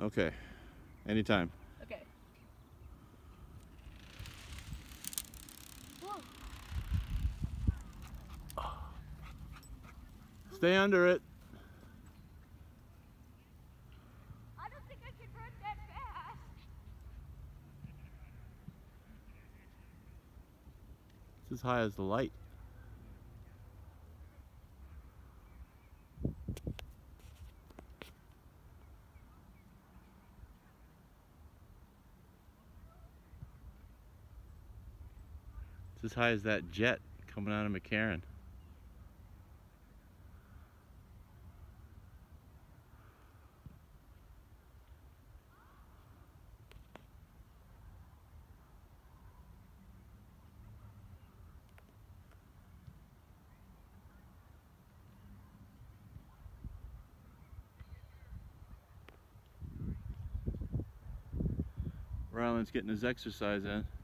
Okay. Anytime. Okay. Whoa. Stay under it. I don't think I can run that fast. It's as high as the light. It's as high as that jet coming out of McCarran. Ryland's getting his exercise in.